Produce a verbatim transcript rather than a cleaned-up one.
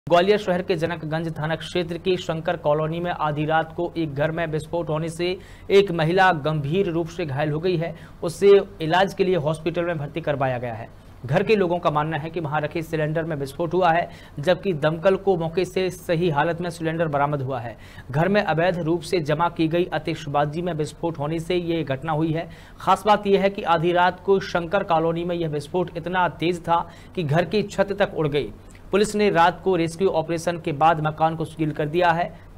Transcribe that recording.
ग्वालियर शहर के जनकगंज थाना क्षेत्र की शंकर कॉलोनी में आधी रात को एक घर में विस्फोट होने से एक महिला गंभीर रूप से घायल हो गई है। उसे इलाज के लिए हॉस्पिटल में भर्ती करवाया गया है। घर के लोगों का मानना है कि वहां रखे सिलेंडर में विस्फोट हुआ है, जबकि दमकल को मौके से सही हालत में सिलेंडर बरामद हुआ है। घर में अवैध रूप से जमा की गई आतिशबाजी में विस्फोट होने से ये घटना हुई है। खास बात यह है कि आधी रात को शंकर कॉलोनी में यह विस्फोट इतना तेज था कि घर की छत तक उड़ गई। पुलिस ने रात को रेस्क्यू ऑपरेशन के बाद मकान को सील कर दिया है।